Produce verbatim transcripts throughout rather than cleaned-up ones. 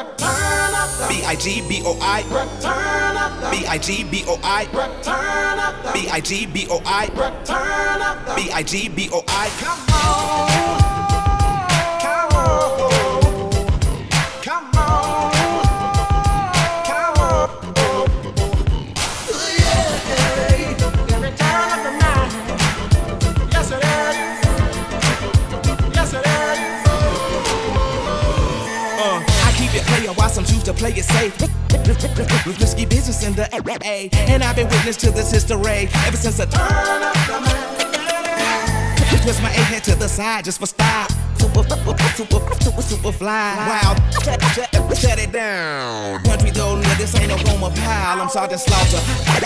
B I G B O I, B I G B O I, B I G B O I, B I G B O I. Come on. Why some choose to play it safe? Risky business in the A, and I've been witness to this history ever since I turn up the man. Twist my A head to the side just for style. Super, super, super, super fly. Wow, shut it down. Country though, no, this ain't no Roma pile. I'm Sergeant Slaughter.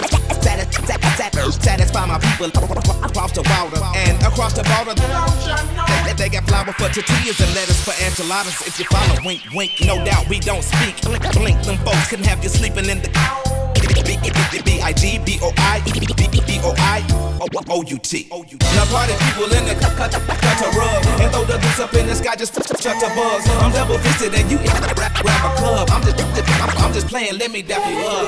Satisfy my people across the water and across the border. They, they got flour for tortillas and lettuce for enchiladas. If you follow, wink, wink, no doubt we don't speak. Blink, blink, them folks couldn't have you sleeping in the B I G B O I B O I O U T. Now party people in the cut, cut, cut a rug and throw the deuce up in the sky, just shut the bugs. I'm double fisted and you grab, grab a club. I'm just, I'm just playing. Let me dap you up.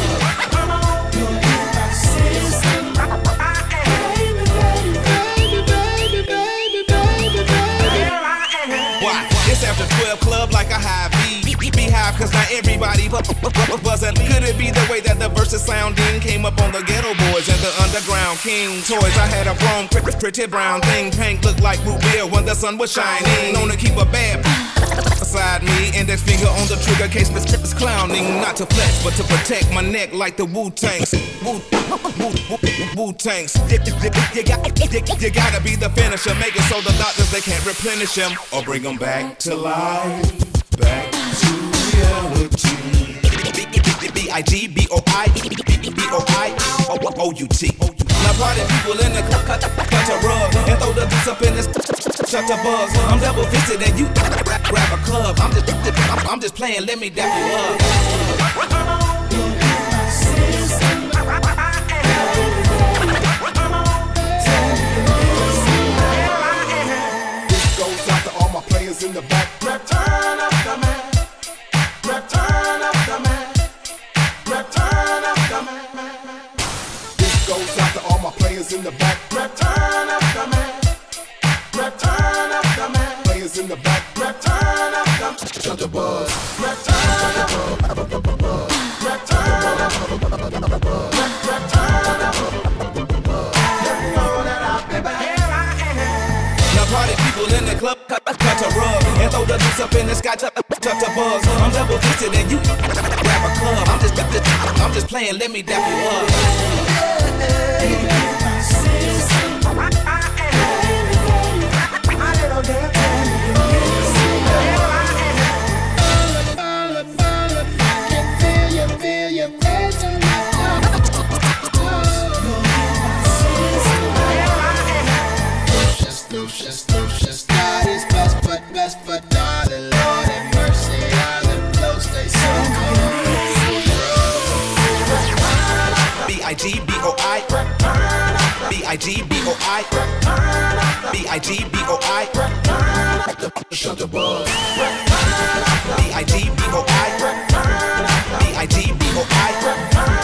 It's after twelve club like a high V. Beehive, cause not everybody buzzing. Could it be the way that the verses sounding came up on the Ghetto Boys and the Underground King toys? I had a grown, pretty brown thing. Pink looked like root beer when the sun was shining. Known to keep a bad beside me. Index finger on the trigger case, Miss clowning. Not to flex, but to protect my neck like the Wu-Tanks. Wu-Tanks. You, you, you, you gotta be the finisher. Make it so the doctors, they can't replenish him or bring them back to life. Back to reality. B I G B O I B O I O U T. Now party people in the cut, cut, cut a rug and throw the deuce up in this shut the bugs. I'm double fisted and you grab, grab a club. I'm just, I'm, I'm just playing. Let me dap you up. In the back, return of the man, return of the man, return of the man. This goes out to all my players in the back, return of the man, return of the man. Players in the back, return of the shut the buzz, return of the return of the return of the party people in the club, cut, cut a rug and throw the deuce up in the sky, touch the bugs. I'm double fisted and you grab a club. I'm just, I'm just playing. Let me dap you up. Lucious, Lucious, God is best, but best, but darling, Lord have mercy, I live close, stay so B I G B O I B I G B O I B I G B O I shut the buzz. B I G B O I B I G B O I